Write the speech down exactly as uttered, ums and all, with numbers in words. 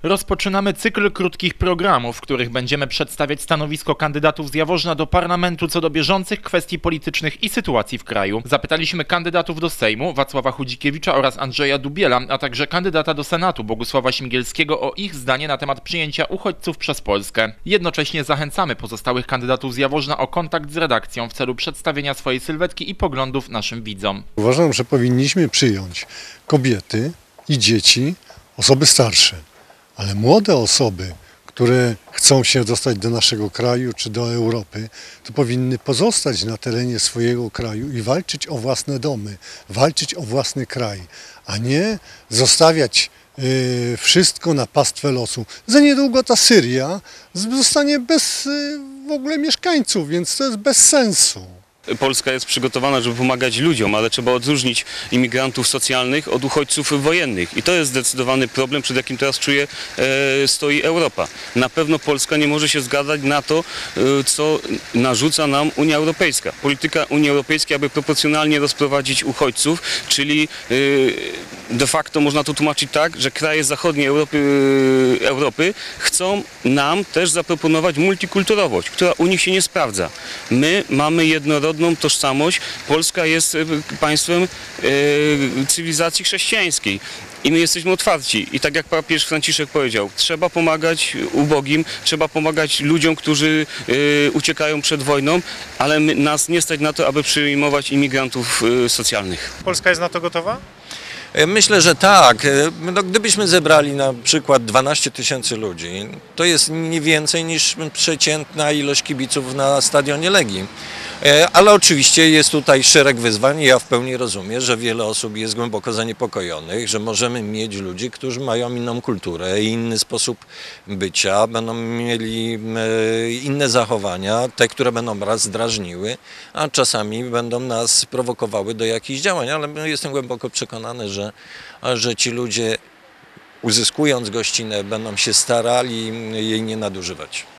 Rozpoczynamy cykl krótkich programów, w których będziemy przedstawiać stanowisko kandydatów z Jaworzna do parlamentu co do bieżących kwestii politycznych i sytuacji w kraju. Zapytaliśmy kandydatów do Sejmu Wacława Chudzikiewicza oraz Andrzeja Dubiela, a także kandydata do Senatu Bogusława Śmigielskiego o ich zdanie na temat przyjęcia uchodźców przez Polskę. Jednocześnie zachęcamy pozostałych kandydatów z Jaworzna o kontakt z redakcją w celu przedstawienia swojej sylwetki i poglądów naszym widzom. Uważam, że powinniśmy przyjąć kobiety i dzieci, osoby starsze. Ale młode osoby, które chcą się dostać do naszego kraju czy do Europy, to powinny pozostać na terenie swojego kraju i walczyć o własne domy, walczyć o własny kraj, a nie zostawiać y, wszystko na pastwę losu. Za niedługo ta Syria zostanie bez y, w ogóle mieszkańców, więc to jest bez sensu. Polska jest przygotowana, żeby pomagać ludziom, ale trzeba odróżnić imigrantów socjalnych od uchodźców wojennych. I to jest zdecydowany problem, przed jakim teraz czuje e, stoi Europa. Na pewno Polska nie może się zgadzać na to, e, co narzuca nam Unia Europejska. Polityka Unii Europejskiej, aby proporcjonalnie rozprowadzić uchodźców, czyli e, de facto można to tłumaczyć tak, że kraje zachodniej Europy, e, Europy chcą nam też zaproponować multikulturowość, która u nich się nie sprawdza. My mamy jednorodność, tożsamość. Polska jest państwem e, cywilizacji chrześcijańskiej i my jesteśmy otwarci. I tak jak papież Franciszek powiedział, trzeba pomagać ubogim, trzeba pomagać ludziom, którzy e, uciekają przed wojną, ale my, nas nie stać na to, aby przyjmować imigrantów e, socjalnych. Polska jest na to gotowa? Myślę, że tak. No, gdybyśmy zebrali na przykład dwanaście tysięcy ludzi, to jest nie więcej niż przeciętna ilość kibiców na stadionie Legii. Ale oczywiście jest tutaj szereg wyzwań i ja w pełni rozumiem, że wiele osób jest głęboko zaniepokojonych, że możemy mieć ludzi, którzy mają inną kulturę, inny sposób bycia, będą mieli inne zachowania, te, które będą raz drażniły, a czasami będą nas prowokowały do jakichś działań, ale jestem głęboko przekonany, że, że ci ludzie, uzyskując gościnę, będą się starali jej nie nadużywać.